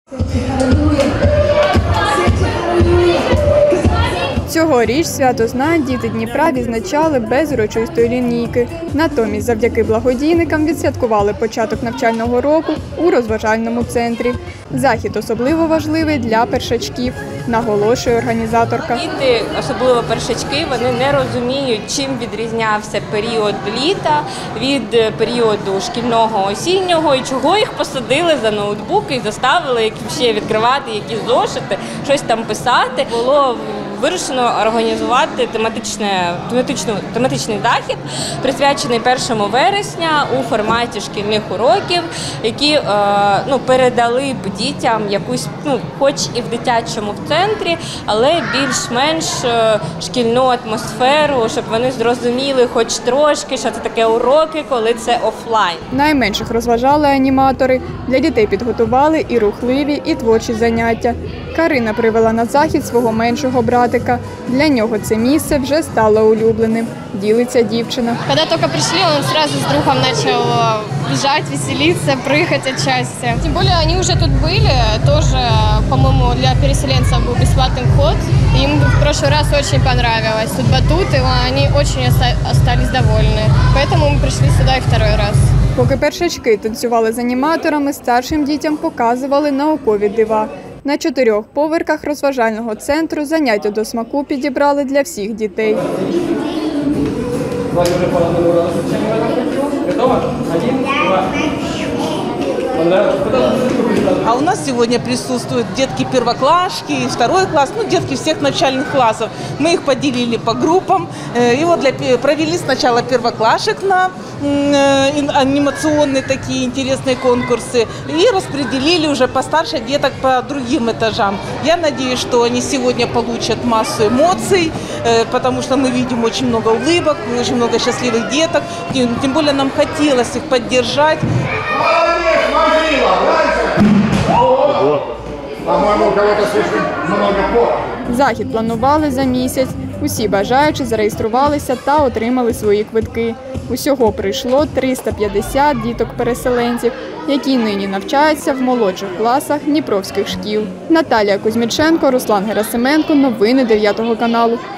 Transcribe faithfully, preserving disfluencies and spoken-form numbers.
Цьогоріч свято знань діти Дніпра відзначали без урочистої лінійки. Натомість завдяки благодійникам відсвяткували початок навчального року у розважальному центрі. Захід особливо важливий для першачків, наголошує організаторка. Діти, особливо першачки, вони не розуміють, чим відрізнявся період літа від періоду шкільного осіннього і чого їх посадили за ноутбуки і заставили ще відкривати якісь зошити, щось там писати. Було вирішено організувати тематичне, тематичну, тематичний захід, присвячений першому вересня у форматі шкільних уроків, які е, ну, передали б дітям якусь, ну, хоч і в дитячому в центрі, але більш-менш шкільну атмосферу, щоб вони зрозуміли хоч трошки, що це таке уроки, коли це офлайн. Найменших розважали аніматори. Для дітей підготували і рухливі, і творчі заняття. Карина привела на захід свого меншого братика. Для нього це місце вже стало улюбленим. Ділиться дівчина. Коли тільки прийшли, він одразу з другом почав біжати, веселитися, пригати від щастя. Тим більше вони вже тут були, теж, по-моєму, для переселенців був безплатний вход. Їм в прошлый раз дуже понравилось. Тут батути, вони дуже залишились довольні. Тому ми прийшли сюди і другий раз. Поки першачки танцювали з аніматорами, старшим дітям показували наукові дива. На чотирьох поверхах розважального центру заняття до смаку підібрали для всіх дітей. А у нас сегодня присутствуют детки-первоклашки, второй класс, ну, детки всех начальных классов. Мы их поделили по группам. И вот для, провели сначала первоклашек на анимационные такие интересные конкурсы и распределили уже постарше деток по другим этажам. Я надеюсь, что они сегодня получат массу эмоций, потому что мы видим очень много улыбок, очень много счастливых деток. Тем более нам хотелось их поддержать. Захід планували за місяць. Усі бажаючі зареєструвалися та отримали свої квитки. Усього прийшло триста п'ятдесят діток-переселенців, які нині навчаються в молодших класах дніпровських шкіл. Наталія Кузьміченко, Руслан Герасименко. Новини дев'ятого каналу.